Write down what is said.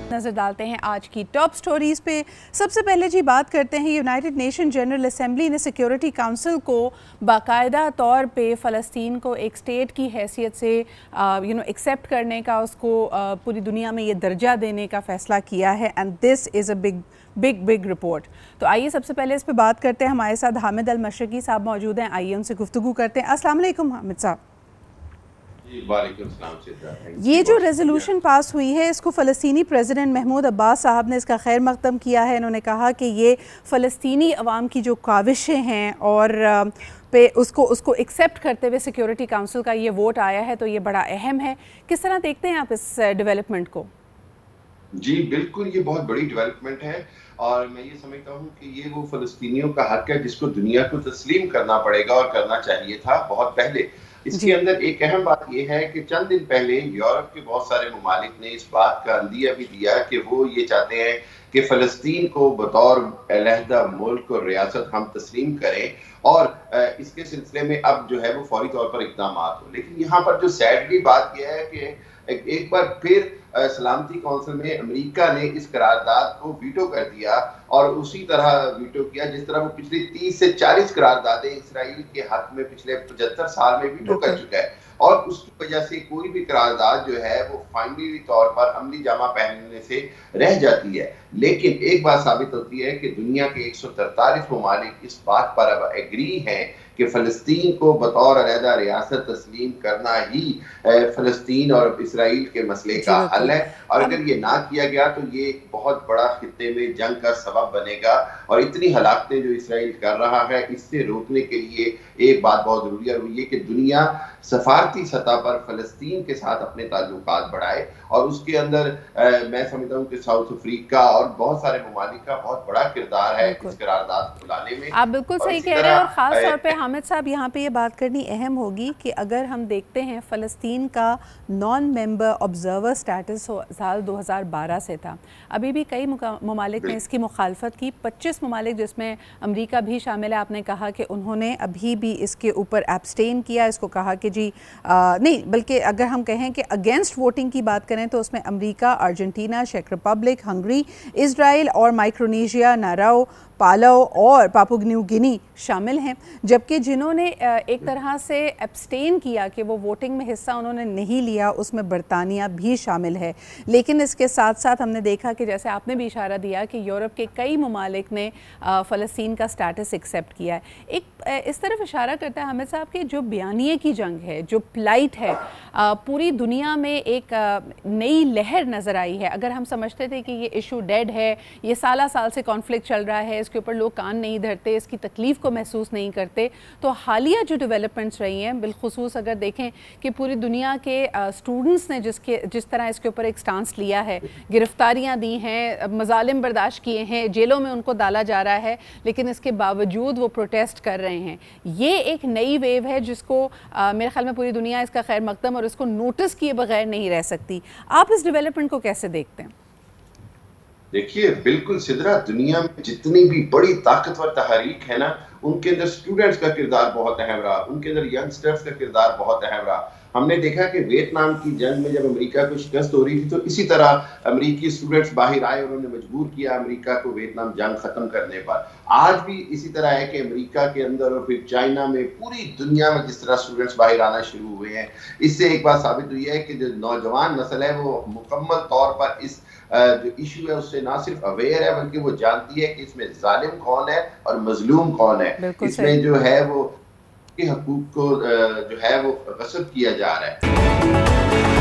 नज़र डालते हैं आज की टॉप स्टोरीज़ पे। सबसे पहले जी बात करते हैं यूनाइटेड नेशन जनरल असेंबली ने सिक्योरिटी काउंसिल को बाकायदा तौर पे फ़लस्तीन को एक स्टेट की हैसियत से एक्सेप्ट करने का, उसको पूरी दुनिया में ये दर्जा देने का फ़ैसला किया है। And this is a big report. तो आइए सबसे पहले इस पे बात करते हैं। हमारे साथ हामिद अल मशरकी साहब मौजूद हैं, आइए उनसे गुफ्तगू करते हैं। अस्सलाम वालेकुम हामिद साहब। ये जो रेजोल्यूशन पास हुई है इसको फ़लस्तीनी प्रेसिडेंट महमूद अब्बास साहब ने इसका खैर मकदम किया है। इन्होंने कहा कि ये फ़लस्तीनी अवाम की जो काविशें हैं और पे उसको एक्सेप्ट करते हुए सिक्योरिटी काउंसिल का ये वोट आया है, तो ये बड़ा अहम है। किस तरह देखते हैं आप इस डेवलपमेंट को? जी बिल्कुल, ये बहुत बड़ी डेवलपमेंट है और मैं ये समझता हूँ कि ये वो फ़लस्तीनियों का हक है जिसको दुनिया को तस्लीम करना पड़ेगा और करना चाहिए था बहुत पहले। इसके अंदर एक अहम बात यह है कि चंद दिन पहले यूरोप के बहुत सारे ममालिक ने इस बात का अंदिया भी दिया कि वो ये चाहते हैं कि फ़लस्तीन को बतौर अलहदा मुल्क और रियासत हम तस्लीम करें और इसके सिलसिले में अब जो है वो फौरी तौर पर इक़दाम हो। लेकिन यहाँ पर जो सैडली बात यह है कि एक बार फिर सलामती कौंसिल में अमेरिका ने इस करारदाद को वीटो कर दिया और उसी तरह वीटो किया जिस तरह वो पिछली 30 से 40 करारदादें इसराइल के हक में पिछले 75 साल में वीटो कर चुका है और उसकी वजह से कोई भी करारदाद जो है वो फाइनली तौर पर अमली जामा पहनने से रह जाती है। लेकिन एक बात साबित होती है कि दुनिया के 143 ममालिक इस बात पर अब एग्री हैं कि फ़लस्तीन को बतौर अलहदा रियासत तस्लीम करना ही फ़लस्तीन और इसराइल के मसले का हल है और अगर ये ना किया गया तो ये एक बहुत बड़ा खित्ते में जंग का सबब बनेगा और इतनी हलाकतें जो इसराइल कर रहा है इससे रोकने के लिए एक बात बहुत जरूरी है, वो ये कि दुनिया सफारती सतह पर फ़लस्तीन के साथ अपने ताल्लुकात बढ़ाए और उसके अंदर मैं समझता हूँ कि साउथ अफ्रीका और बहुत सारे ममालिक का बहुत बड़ा किरदार है इस करारदाद को लाने में। आप बिल्कुल सही कह रहे हैं और ख़ास तौर पे हामिद साहब यहाँ पे ये बात करनी अहम होगी कि अगर हम देखते हैं फ़लस्तीन का नॉन मेंबर ऑब्जर्वर स्टेटस साल 2012 से था। अभी भी कई ममालिक ने इसकी मुखालफत की, 25 ममालिक जिसमें अमेरिका भी शामिल है। आपने कहा कि उन्होंने अभी भी इसके ऊपर एब्सटेन किया, इसको कहा कि जी नहीं, बल्कि अगर हम कहें कि अगेंस्ट वोटिंग की बात करें तो उसमें अमेरिका, अर्जेंटीना, चेक रिपब्लिक, हंगरी, इजराइल और माइक्रोनेशिया, नाराओ, पालाओ और पापुआ न्यू गिनी शामिल हैं। जबकि जिन्होंने एक तरह से एब्सटेन किया कि वो वोटिंग में हिस्सा उन्होंने नहीं लिया, उसमें बरतानिया भी शामिल है। लेकिन इसके साथ साथ हमने देखा कि जैसे आपने भी इशारा दिया कि यूरोप के कई ममालिक ने फ़लस्तीन का स्टेटस एक्सेप्ट किया है। एक इस तरफ इशारा करता है हामिद साहब कि जो बयानिए की जंग है, जो प्लाइट है, पूरी दुनिया में एक नई लहर नज़र आई है। अगर हम समझते थे कि ये इशू डेड है, ये साल से कॉन्फ्लिक्ट चल रहा है, इसके ऊपर लोग कान नहीं धरते, इसकी तकलीफ़ को महसूस नहीं करते, तो हालिया जो डेवलपमेंट्स रही हैं, बिलखुसूस अगर देखें कि पूरी दुनिया के स्टूडेंट्स ने जिस तरह इसके ऊपर एक स्टांस लिया है, गिरफ्तारियां दी हैं, मजालिम बर्दाश्त किए हैं, जेलों में उनको डाला जा रहा है, लेकिन इसके बावजूद वो प्रोटेस्ट कर रहे हैं। ये एक नई वेव है जिसको मेरे ख्याल में पूरी दुनिया इसका खैर मकदम और इसको नोटिस किए बगैर नहीं रह सकती। आप इस डेवलपमेंट को कैसे देखते हैं? देखिए बिल्कुल सिदरा, दुनिया में जितनी भी बड़ी ताकतवर तहरीक है ना, उनके अंदर स्टूडेंट्स का किरदार बहुत अहम रहा, उनके अंदर यंगस्टर्स का किरदार बहुत अहम रहा। हमने देखा कि वियतनाम की जंग में जब अमेरिका को शिकस्त हो रही थी तो इसी तरह अमेरिकी स्टूडेंट्स बाहर आए, उन्होंने मजबूर किया अमेरिका को वियतनाम जंग खत्म करने पर। आज भी इसी तरह है कि अमेरिका के अंदर और फिर चाइना में, पूरी दुनिया में जिस तरह स्टूडेंट्स बाहर आना शुरू हुए हैं, इससे एक बात साबित हुई है कि जो नौजवान नस्ल है वो मुकम्मल तौर पर इस जो इशू है उससे ना सिर्फ अवेयर है बल्कि वो जानती है कि इसमें जालिम कौन है और मजलूम कौन है। इसमें जो है वो हकूक को जो है वो गस्ब किया जा रहा है।